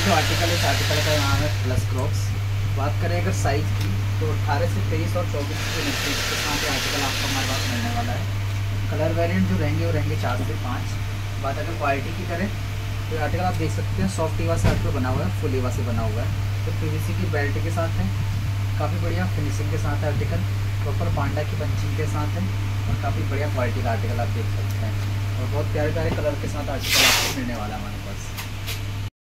जो आर्टिकल है, इस आर्टिकल का नाम है प्लस क्रॉक्स। बात करें अगर साइज़ की तो 18 से 23 और 24 के नीचे के साथ ये आर्टिकल आपको हमारे पास मिलने वाला है। कलर वेरिएंट जो रहेंगे वो रहेंगे 4 से 5। बात अगर क्वालिटी की करें तो ये आर्टिकल आप देख सकते हैं सॉफ्ट ईवा से आर्टिकल बना हुआ है, फुल ईवा से बना हुआ है। तो पीवीसी की बेल्ट के साथ है, काफ़ी बढ़िया फिनिशिंग के साथ है आर्टिकल, प्रॉपर पांडा की पंचिंग के साथ है और काफ़ी बढ़िया क्वालिटी का आर्टिकल आप देख सकते हैं। और बहुत प्यारे प्यारे कलर के साथ आर्टिकल आपको मिलने वाला है हमारे